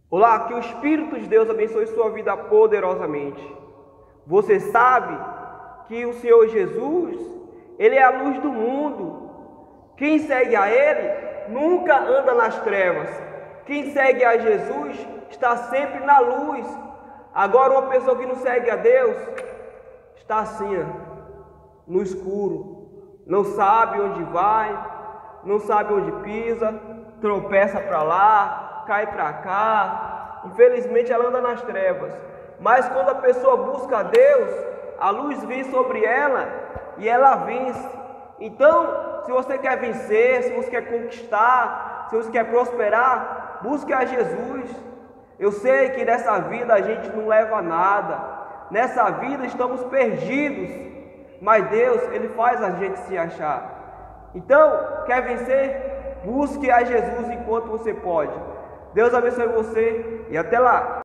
Olá, que o Espírito de Deus abençoe sua vida poderosamente. Você sabe que o Senhor Jesus, Ele é a luz do mundo. Quem segue a Ele nunca anda nas trevas. Quem segue a Jesus está sempre na luz. Agora, uma pessoa que não segue a Deus está assim, no escuro. Não sabe onde vai, não sabe onde pisa, tropeça para lá, cai para cá. Infelizmente ela anda nas trevas. Mas quando a pessoa busca a Deus, a luz vem sobre ela e ela vence. Então, se você quer vencer, se você quer conquistar, se você quer prosperar, busque a Jesus. Eu sei que nessa vida a gente não leva nada. Nessa vida estamos perdidos, mas Deus, Ele faz a gente se achar. Então, quer vencer? Busque a Jesus enquanto você pode. Deus abençoe você e até lá!